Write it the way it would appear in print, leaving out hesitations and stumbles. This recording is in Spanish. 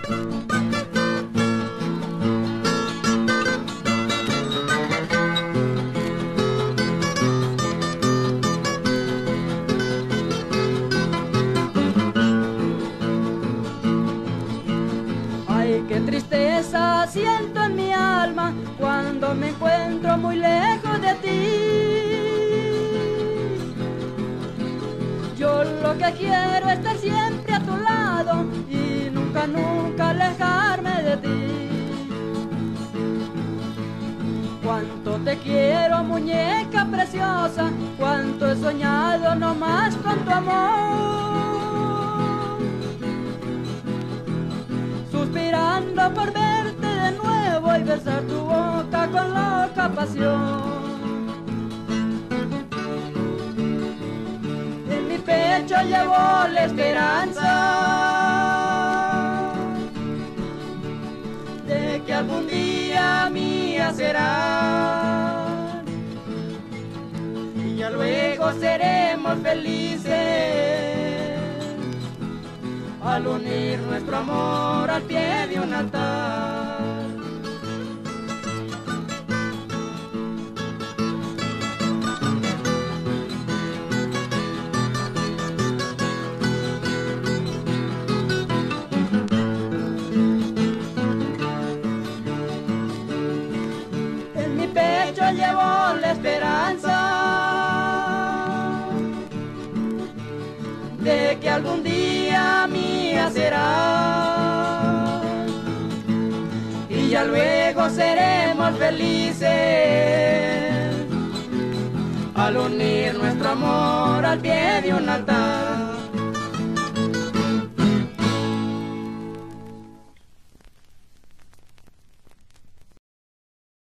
Qué tristeza siento en mi alma cuando me encuentro muy lejos de ti. Yo lo que quiero es estar siempre a tu lado y nunca, nunca alejarme de ti. Cuánto te quiero, muñeca preciosa, cuánto he soñado nomás con tu amor. Suspirando por verte de nuevo y besar tu boca con loca pasión. En mi pecho llevo la esperanza de que algún día mía serás y ya luego seremos felices al unir nuestro amor al pie de un altar. En mi pecho llevo la esperanza de que algún día mía será y ya luego seremos felices al unir nuestro amor al pie de un altar.